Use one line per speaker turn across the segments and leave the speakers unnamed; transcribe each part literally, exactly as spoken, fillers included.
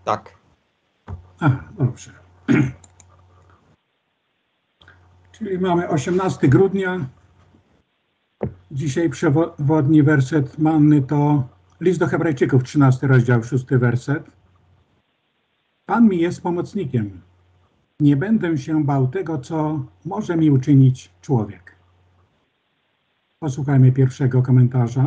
Tak.
A, dobrze. Czyli mamy osiemnastego grudnia. Dzisiaj przewodni werset manny to list do Hebrajczyków, trzynasty rozdział, szósty werset. Pan mi jest pomocnikiem. Nie będę się bał tego, co może mi uczynić człowiek. Posłuchajmy pierwszego komentarza.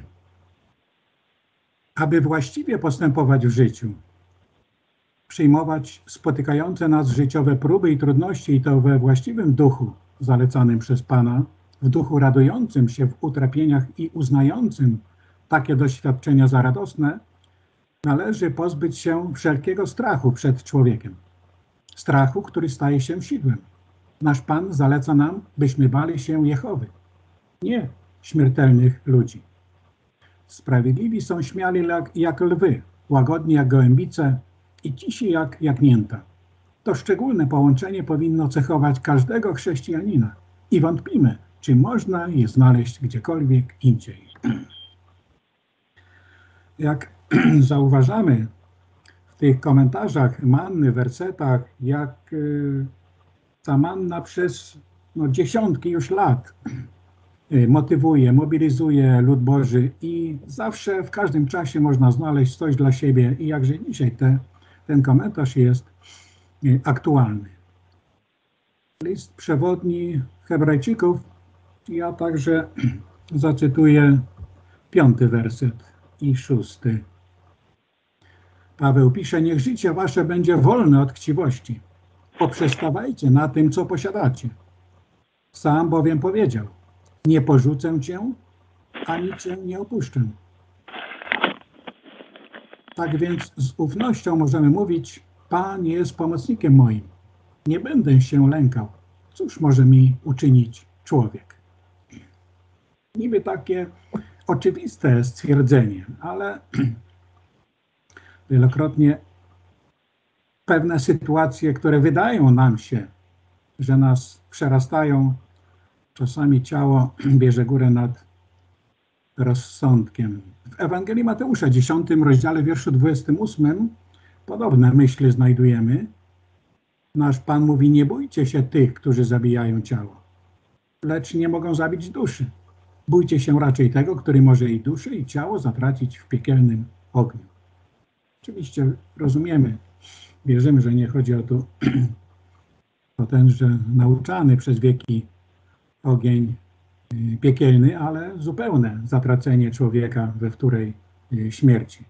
Aby właściwie postępować w życiu, przyjmować spotykające nas życiowe próby i trudności i to we właściwym duchu zalecanym przez Pana, w duchu radującym się w utrapieniach i uznającym takie doświadczenia za radosne, należy pozbyć się wszelkiego strachu przed człowiekiem. Strachu, który staje się sidłem. Nasz Pan zaleca nam, byśmy bali się Jehowy, nie śmiertelnych ludzi. Sprawiedliwi są śmiali jak, jak lwy, łagodni jak gołębice i cisi jak jagnięta. To szczególne połączenie powinno cechować każdego chrześcijanina i wątpimy, czy można je znaleźć gdziekolwiek indziej. Jak zauważamy w tych komentarzach manny, wersetach, jak y, ta manna przez no, dziesiątki już lat motywuje, mobilizuje lud Boży i zawsze w każdym czasie można znaleźć coś dla siebie i jakże dzisiaj te, ten komentarz jest aktualny. List przewodni Hebrajczyków, ja także zacytuję piąty werset i szósty. Paweł pisze, niech życie wasze będzie wolne od chciwości. Poprzestawajcie na tym, co posiadacie. Sam bowiem powiedział, nie porzucę cię, ani cię nie opuszczę. Tak więc z ufnością możemy mówić, Pan jest pomocnikiem moim. Nie będę się lękał. Cóż może mi uczynić człowiek? Niby takie oczywiste stwierdzenie, ale wielokrotnie pewne sytuacje, które wydają nam się, że nas przerastają, czasami ciało bierze górę nad rozsądkiem. W Ewangelii Mateusza, dziesiątym rozdziale, wierszu dwudziestym ósmym, podobne myśli znajdujemy. Nasz Pan mówi, nie bójcie się tych, którzy zabijają ciało, lecz nie mogą zabić duszy. Bójcie się raczej tego, który może i duszę, i ciało zatracić w piekielnym ogniu. Oczywiście rozumiemy, wierzymy, że nie chodzi o to, o ten, że nauczany przez wieki ogień piekielny, ale zupełne zatracenie człowieka we wtórej śmierci.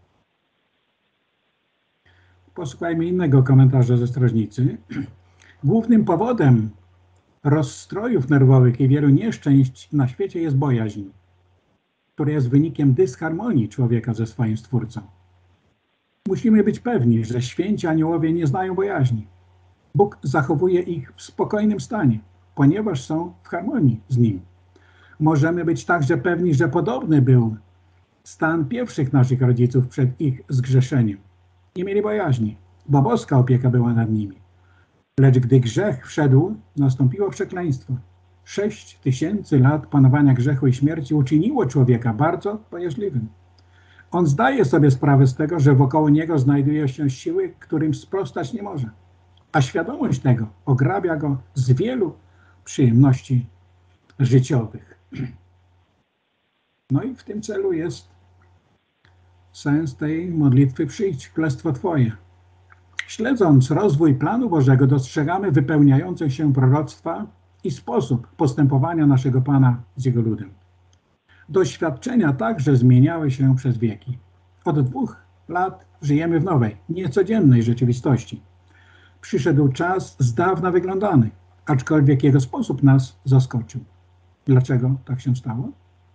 Posłuchajmy innego komentarza ze strażnicy. Głównym powodem rozstrojów nerwowych i wielu nieszczęść na świecie jest bojaźń, która jest wynikiem dysharmonii człowieka ze swoim Stwórcą. Musimy być pewni, że święci aniołowie nie znają bojaźni. Bóg zachowuje ich w spokojnym stanie, ponieważ są w harmonii z Nim. Możemy być także pewni, że podobny był stan pierwszych naszych rodziców przed ich zgrzeszeniem. Nie mieli bojaźni, bo boska opieka była nad nimi. Lecz gdy grzech wszedł, nastąpiło przekleństwo. Sześć tysięcy lat panowania grzechu i śmierci uczyniło człowieka bardzo bojaźliwym. On zdaje sobie sprawę z tego, że wokoło niego znajdują się siły, którym sprostać nie może. A świadomość tego ograbia go z wielu przyjemności życiowych. No i w tym celu jest sens tej modlitwy, przyjdź królestwo Twoje. Śledząc rozwój planu Bożego, dostrzegamy wypełniające się proroctwa i sposób postępowania naszego Pana z Jego ludem. Doświadczenia także zmieniały się przez wieki. Od dwóch lat żyjemy w nowej, niecodziennej rzeczywistości. Przyszedł czas z dawna wyglądany, aczkolwiek jego sposób nas zaskoczył. Dlaczego tak się stało?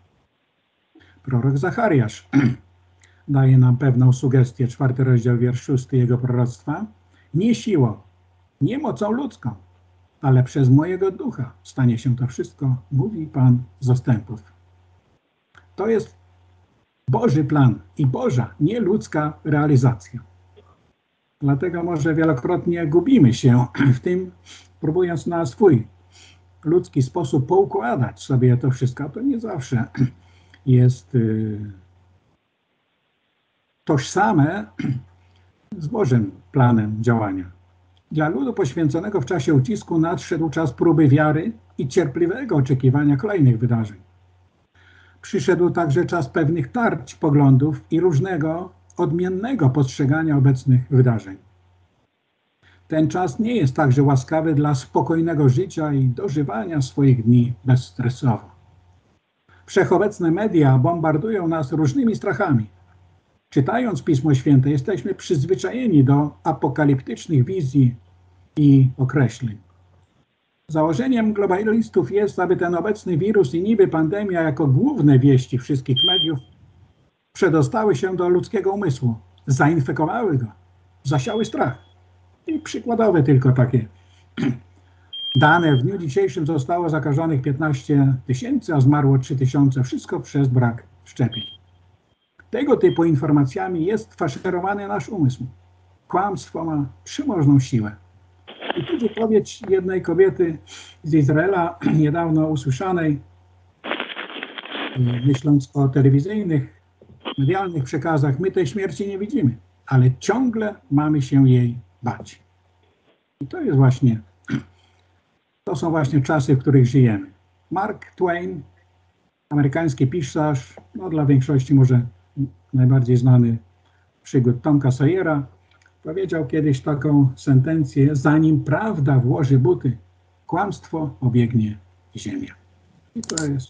Prorok Zachariasz daje nam pewną sugestię, czwarty rozdział, wiersz szósty jego proroctwa. Nie siłą, nie mocą ludzką, ale przez mojego ducha stanie się to wszystko, mówi Pan zastępów. To jest Boży plan i Boża, nie ludzka realizacja. Dlatego może wielokrotnie gubimy się w tym, próbując na swój ludzki sposób poukładać sobie to wszystko. To nie zawsze jest y, tożsame z Bożym planem działania. Dla ludu poświęconego w czasie ucisku nadszedł czas próby wiary i cierpliwego oczekiwania kolejnych wydarzeń. Przyszedł także czas pewnych tarć poglądów i różnego, odmiennego postrzegania obecnych wydarzeń. Ten czas nie jest także łaskawy dla spokojnego życia i dożywania swoich dni bezstresowo. Wszechobecne media bombardują nas różnymi strachami. Czytając Pismo Święte, jesteśmy przyzwyczajeni do apokaliptycznych wizji i określeń. Założeniem globalistów jest, aby ten obecny wirus i niby pandemia jako główne wieści wszystkich mediów przedostały się do ludzkiego umysłu, zainfekowały go, zasiały strach. I przykładowe tylko takie dane. W dniu dzisiejszym zostało zakażonych piętnaście tysięcy, a zmarło trzy tysiące. Wszystko przez brak szczepień. Tego typu informacjami jest faszerowany nasz umysł. Kłamstwo ma przemożną siłę. I tu wypowiedź jednej kobiety z Izraela, niedawno usłyszanej, myśląc o telewizyjnych, medialnych przekazach, my tej śmierci nie widzimy, ale ciągle mamy się jej bać. I to jest właśnie, to są właśnie czasy, w których żyjemy. Mark Twain, amerykański pisarz, no dla większości może najbardziej znany przygód Tomka Sawyera, powiedział kiedyś taką sentencję: zanim prawda włoży buty, kłamstwo obiegnie ziemię. I to jest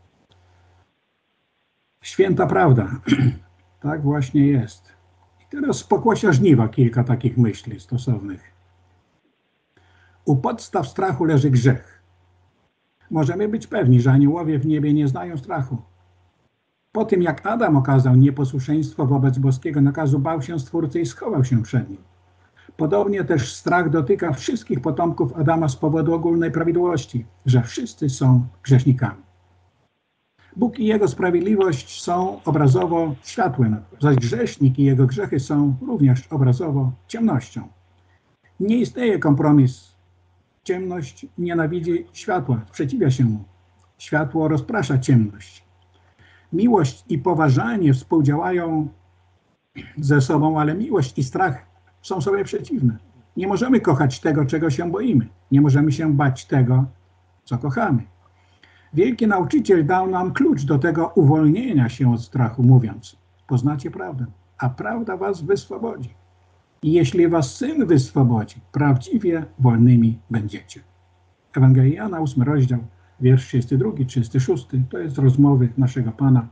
święta prawda. Tak właśnie jest. I teraz z pokłosia żniwa kilka takich myśli stosownych. U podstaw strachu leży grzech. Możemy być pewni, że aniołowie w niebie nie znają strachu. Po tym, jak Adam okazał nieposłuszeństwo wobec boskiego nakazu, bał się Stwórcy i schował się przed nim. Podobnie też strach dotyka wszystkich potomków Adama z powodu ogólnej prawidłowości, że wszyscy są grzesznikami. Bóg i Jego sprawiedliwość są obrazowo światłem, zaś grzesznik i jego grzechy są również obrazowo ciemnością. Nie istnieje kompromis. Ciemność nienawidzi światła, sprzeciwia się mu. Światło rozprasza ciemność. Miłość i poważanie współdziałają ze sobą, ale miłość i strach są sobie przeciwne. Nie możemy kochać tego, czego się boimy. Nie możemy się bać tego, co kochamy. Wielki nauczyciel dał nam klucz do tego uwolnienia się od strachu, mówiąc: poznacie prawdę, a prawda was wyswobodzi. I jeśli was Syn wyswobodzi, prawdziwie wolnymi będziecie. Ewangelia Jana, ósmy rozdział, wiersz trzydziesty drugi, trzydziesty szósty. To jest rozmowy naszego Pana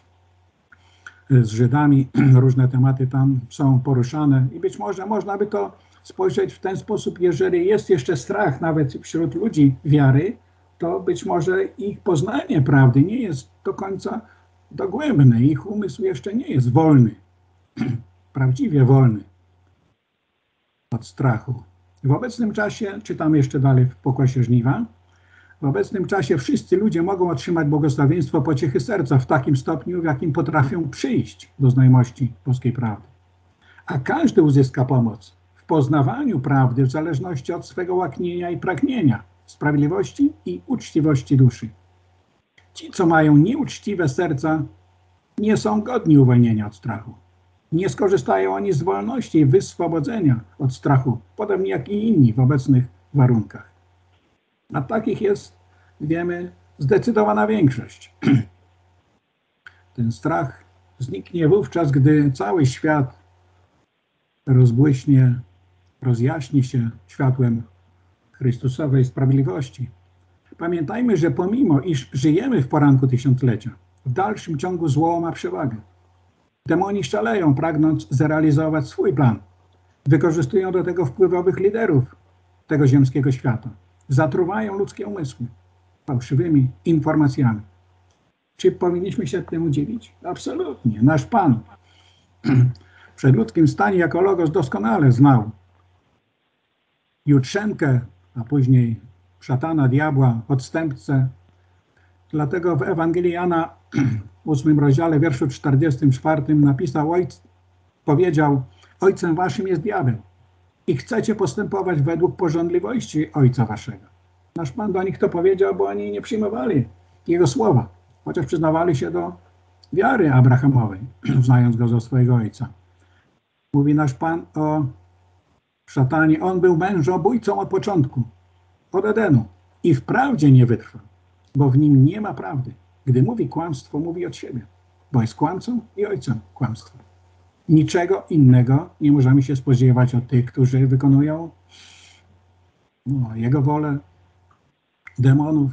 z Żydami. Różne tematy tam są poruszane i być może można by to spojrzeć w ten sposób: jeżeli jest jeszcze strach nawet wśród ludzi wiary, to być może ich poznanie prawdy nie jest do końca dogłębne. Ich umysł jeszcze nie jest wolny, prawdziwie wolny od strachu. W obecnym czasie, czytamy jeszcze dalej w pokłosie żniwa, w obecnym czasie wszyscy ludzie mogą otrzymać błogosławieństwo pociechy serca w takim stopniu, w jakim potrafią przyjść do znajomości boskiej prawdy. A każdy uzyska pomoc w poznawaniu prawdy w zależności od swego łaknienia i pragnienia, sprawiedliwości i uczciwości duszy. Ci, co mają nieuczciwe serca, nie są godni uwolnienia od strachu. Nie skorzystają oni z wolności i wyswobodzenia od strachu, podobnie jak i inni w obecnych warunkach. A takich jest, wiemy, zdecydowana większość. Ten strach zniknie wówczas, gdy cały świat rozbłyśnie, rozjaśni się światłem Chrystusowej sprawiedliwości. Pamiętajmy, że pomimo iż żyjemy w poranku tysiąclecia, w dalszym ciągu zło ma przewagę. Demoni szaleją, pragnąc zrealizować swój plan. Wykorzystują do tego wpływowych liderów tego ziemskiego świata. Zatruwają ludzkie umysły fałszywymi informacjami. Czy powinniśmy się temu dziwić? Absolutnie. Nasz Pan w przedludzkim stanie jako Logos doskonale znał jutrzenkę, a później szatana, diabła, odstępcę. Dlatego w Ewangelii Jana w ósmym rozdziale, wierszu czterdziestym czwartym napisał, ojc, powiedział: ojcem waszym jest diabeł i chcecie postępować według pożądliwości ojca waszego. Nasz Pan do nich to powiedział, bo oni nie przyjmowali Jego słowa, chociaż przyznawali się do wiary abrahamowej, uznając Go za swojego ojca. Mówi nasz Pan o szatanie. On był mężobójcą od początku, od Edenu. I wprawdzie nie wytrwał, bo w nim nie ma prawdy. Gdy mówi kłamstwo, mówi od siebie, bo jest kłamcą i ojcem kłamstwa. Niczego innego nie możemy się spodziewać od tych, którzy wykonują no, Jego wolę, demonów.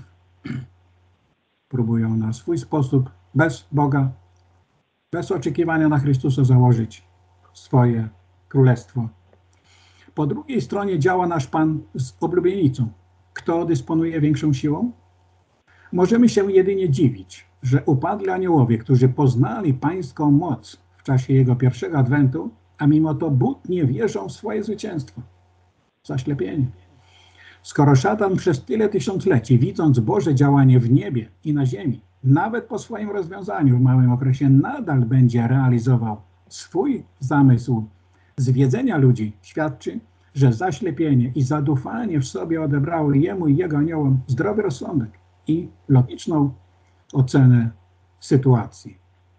Próbują na swój sposób, bez Boga, bez oczekiwania na Chrystusa założyć swoje królestwo. Po drugiej stronie działa nasz Pan z oblubienicą. Kto dysponuje większą siłą? Możemy się jedynie dziwić, że upadli aniołowie, którzy poznali pańską moc w czasie Jego pierwszego adwentu, a mimo to butnie wierzą w swoje zwycięstwo. Zaślepienie. Skoro szatan przez tyle tysiącleci, widząc Boże działanie w niebie i na ziemi, nawet po swoim rozwiązaniu w małym okresie nadal będzie realizował swój zamysł zwiedzenia ludzi, świadczy, że zaślepienie i zadufanie w sobie odebrały jemu i jego aniołom zdrowy rozsądek i logiczną ocenę sytuacji.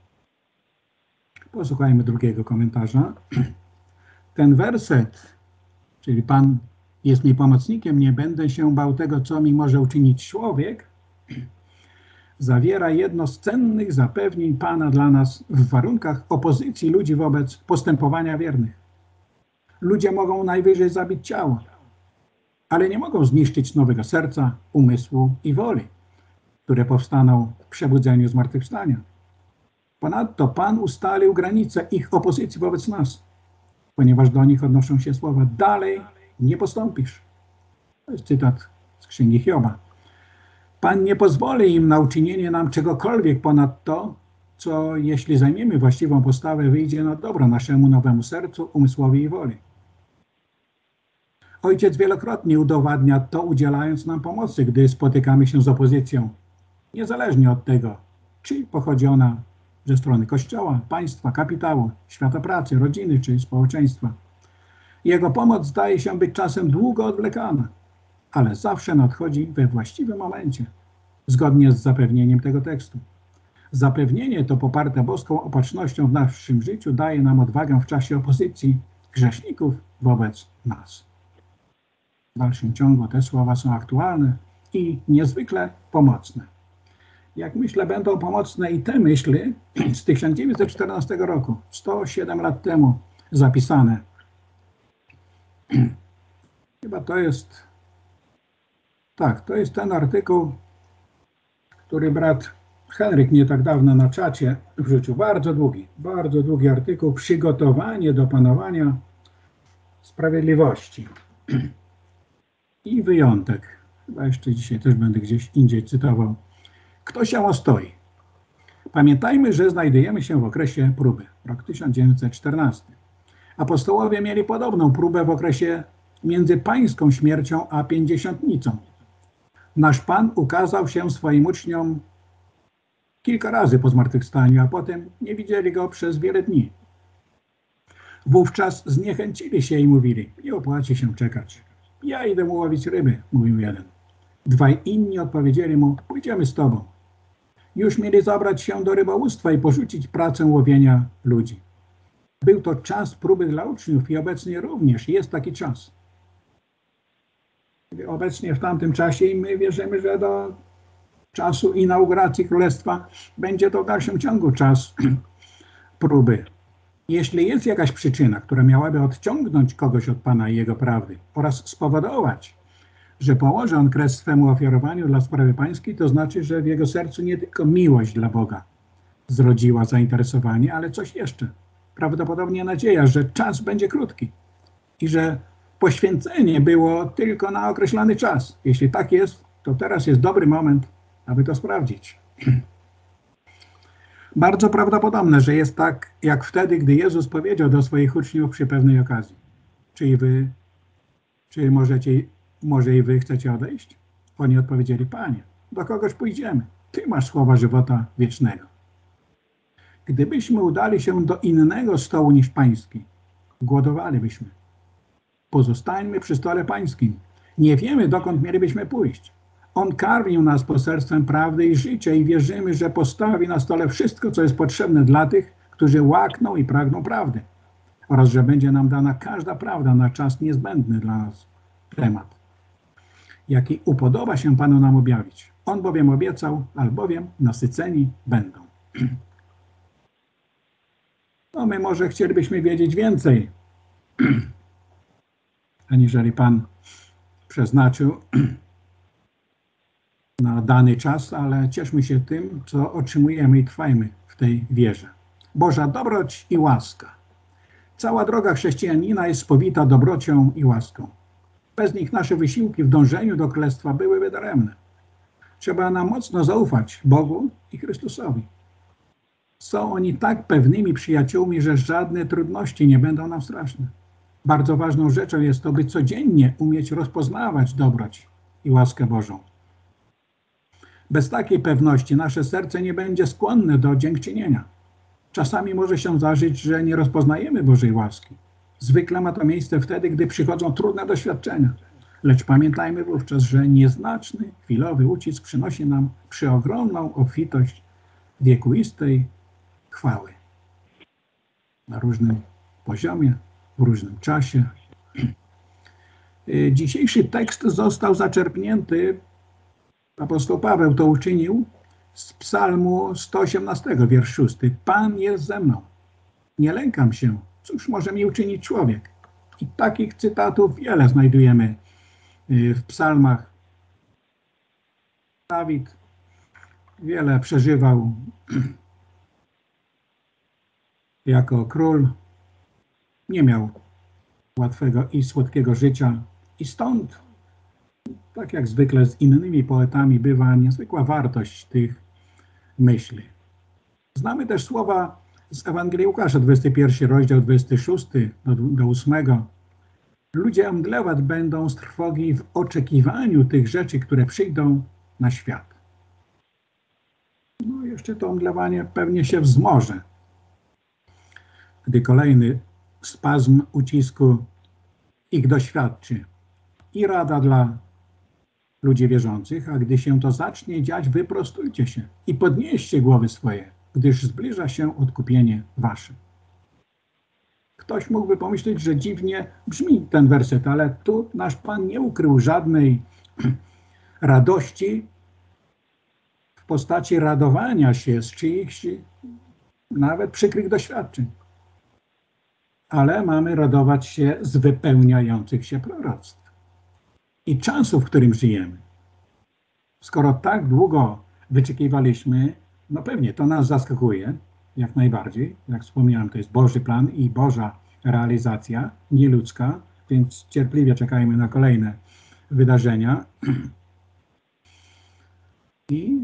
Posłuchajmy drugiego komentarza. Ten werset, czyli Pan jest mi pomocnikiem, nie będę się bał tego, co mi może uczynić człowiek, zawiera jedno z cennych zapewnień Pana dla nas w warunkach opozycji ludzi wobec postępowania wiernych. Ludzie mogą najwyżej zabić ciało, ale nie mogą zniszczyć nowego serca, umysłu i woli, które powstaną w przebudzeniu zmartwychwstania. Ponadto Pan ustalił granice ich opozycji wobec nas, ponieważ do nich odnoszą się słowa: dalej nie postąpisz. To jest cytat z Księgi Hioba. Pan nie pozwoli im na uczynienie nam czegokolwiek ponad to, co, jeśli zajmiemy właściwą postawę, wyjdzie na dobro naszemu nowemu sercu, umysłowi i woli. Ojciec wielokrotnie udowadnia to, udzielając nam pomocy, gdy spotykamy się z opozycją, niezależnie od tego, czy pochodzi ona ze strony Kościoła, państwa, kapitału, świata pracy, rodziny czy społeczeństwa. Jego pomoc zdaje się być czasem długo odwlekana, ale zawsze nadchodzi we właściwym momencie, zgodnie z zapewnieniem tego tekstu. Zapewnienie to poparte boską opatrznością w naszym życiu daje nam odwagę w czasie opozycji grzeszników wobec nas. W dalszym ciągu te słowa są aktualne i niezwykle pomocne. Jak myślę, będą pomocne i te myśli z tysiąc dziewięćset czternastego roku, sto siedem lat temu zapisane. Chyba to jest, tak, to jest ten artykuł, który brat Henryk nie tak dawno na czacie wrzucił. Bardzo długi, bardzo długi artykuł. Przygotowanie do panowania sprawiedliwości. I wyjątek. Chyba jeszcze dzisiaj też będę gdzieś indziej cytował. Kto się ostoi? Pamiętajmy, że znajdujemy się w okresie próby. Rok tysiąc dziewięćset czternasty. Apostołowie mieli podobną próbę w okresie między pańską śmiercią a pięćdziesiątnicą. Nasz Pan ukazał się swoim uczniom kilka razy po zmartwychwstaniu, a potem nie widzieli Go przez wiele dni. Wówczas zniechęcili się i mówili: nie opłaci się czekać. Ja idę łowić ryby, mówił jeden. Dwaj inni odpowiedzieli mu: pójdziemy z Tobą. Już mieli zabrać się do rybołówstwa i porzucić pracę łowienia ludzi. Był to czas próby dla uczniów i obecnie również jest taki czas. Obecnie w tamtym czasie i my wierzymy, że do czasu inauguracji Królestwa będzie to w dalszym ciągu czas próby. Jeśli jest jakaś przyczyna, która miałaby odciągnąć kogoś od Pana i Jego prawdy oraz spowodować, że położy on kres swemu ofiarowaniu dla sprawy pańskiej, to znaczy, że w jego sercu nie tylko miłość dla Boga zrodziła zainteresowanie, ale coś jeszcze. Prawdopodobnie nadzieja, że czas będzie krótki i że poświęcenie było tylko na określony czas. Jeśli tak jest, to teraz jest dobry moment, aby to sprawdzić. Bardzo prawdopodobne, że jest tak, jak wtedy, gdy Jezus powiedział do swoich uczniów przy pewnej okazji: Czy i wy, czy możecie, może i wy chcecie odejść? Oni odpowiedzieli: Panie, do kogoś pójdziemy? Ty masz słowa żywota wiecznego. Gdybyśmy udali się do innego stołu niż pański, głodowalibyśmy. Pozostańmy przy stole pańskim. Nie wiemy, dokąd mielibyśmy pójść. On karmił nas poselstwem prawdy i życia i wierzymy, że postawi na stole wszystko, co jest potrzebne dla tych, którzy łakną i pragną prawdy. oraz że będzie nam dana każda prawda na czas niezbędny dla nas temat, jaki upodoba się Panu nam objawić. On bowiem obiecał, albowiem nasyceni będą. No my może chcielibyśmy wiedzieć więcej, aniżeli Pan przeznaczył na dany czas, ale cieszmy się tym, co otrzymujemy i trwajmy w tej wierze. Boża dobroć i łaska. Cała droga chrześcijanina jest spowita dobrocią i łaską. Bez nich nasze wysiłki w dążeniu do Królestwa byłyby daremne. Trzeba nam mocno zaufać Bogu i Chrystusowi. Są oni tak pewnymi przyjaciółmi, że żadne trudności nie będą nam straszne. Bardzo ważną rzeczą jest to, by codziennie umieć rozpoznawać dobroć i łaskę Bożą. Bez takiej pewności nasze serce nie będzie skłonne do dziękczynienia. Czasami może się zdarzyć, że nie rozpoznajemy Bożej łaski. Zwykle ma to miejsce wtedy, gdy przychodzą trudne doświadczenia. Lecz pamiętajmy wówczas, że nieznaczny, chwilowy ucisk przynosi nam przeogromną obfitość wiekuistej chwały. Na różnym poziomie, w różnym czasie. Dzisiejszy tekst został zaczerpnięty, apostoł Paweł to uczynił, z psalmu sto osiemnastego, wiersz szósty. Pan jest ze mną. Nie lękam się. Cóż może mi uczynić człowiek? I takich cytatów wiele znajdujemy w psalmach. Dawid wiele przeżywał jako król. Nie miał łatwego i słodkiego życia. I stąd, tak jak zwykle z innymi poetami, bywa niezwykła wartość tych myśli. Znamy też słowa z Ewangelii Łukasza, dwudziesty pierwszy rozdział, dwudziesty szósty do, do ósmego. Ludzie omdlewać będą z trwogi w oczekiwaniu tych rzeczy, które przyjdą na świat. No jeszcze to omdlewanie pewnie się wzmoże, gdy kolejny spazm ucisku ich doświadczy. I rada dla ludzi wierzących, a gdy się to zacznie dziać, wyprostujcie się i podnieście głowy swoje, gdyż zbliża się odkupienie wasze. Ktoś mógłby pomyśleć, że dziwnie brzmi ten werset, ale tu nasz Pan nie ukrył żadnej radości w postaci radowania się z czyichś nawet przykrych doświadczeń. Ale mamy radować się z wypełniających się proroctw i czasu, w którym żyjemy. Skoro tak długo wyczekiwaliśmy, no pewnie to nas zaskakuje, jak najbardziej. Jak wspomniałem, to jest Boży plan i Boża realizacja, nie ludzka, więc cierpliwie czekajmy na kolejne wydarzenia. I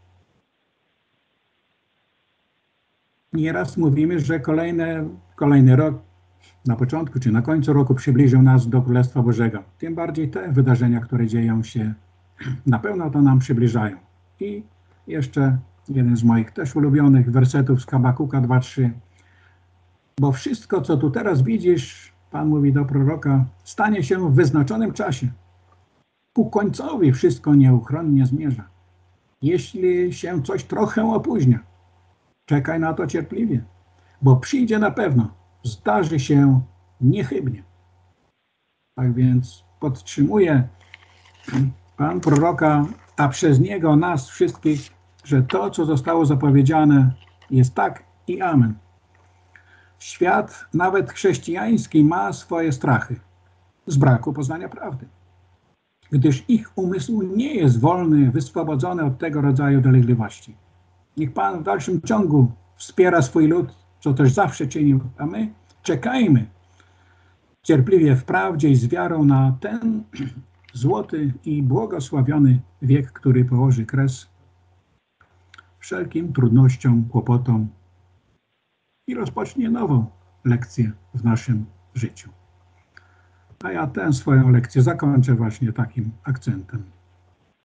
nieraz mówimy, że kolejne, kolejny rok na początku czy na końcu roku przybliżył nas do Królestwa Bożego. Tym bardziej te wydarzenia, które dzieją się, na pewno to nam przybliżają. I jeszcze jeden z moich też ulubionych wersetów z Habakuka dwa trzy. Bo wszystko, co tu teraz widzisz, Pan mówi do proroka, stanie się w wyznaczonym czasie. Ku końcowi wszystko nieuchronnie zmierza. Jeśli się coś trochę opóźnia, czekaj na to cierpliwie, bo przyjdzie na pewno, zdarzy się niechybnie. Tak więc podtrzymuje Pan proroka, a przez niego nas wszystkich, że to, co zostało zapowiedziane, jest tak i amen. Świat, nawet chrześcijański, ma swoje strachy z braku poznania prawdy, gdyż ich umysł nie jest wolny, wyswobodzony od tego rodzaju dolegliwości. Niech Pan w dalszym ciągu wspiera swój lud, co też zawsze czynił, a my czekajmy cierpliwie w prawdzie i z wiarą na ten złoty i błogosławiony wiek, który położy kres wszelkim trudnościom, kłopotom i rozpocznie nową lekcję w naszym życiu. A ja tę swoją lekcję zakończę właśnie takim akcentem.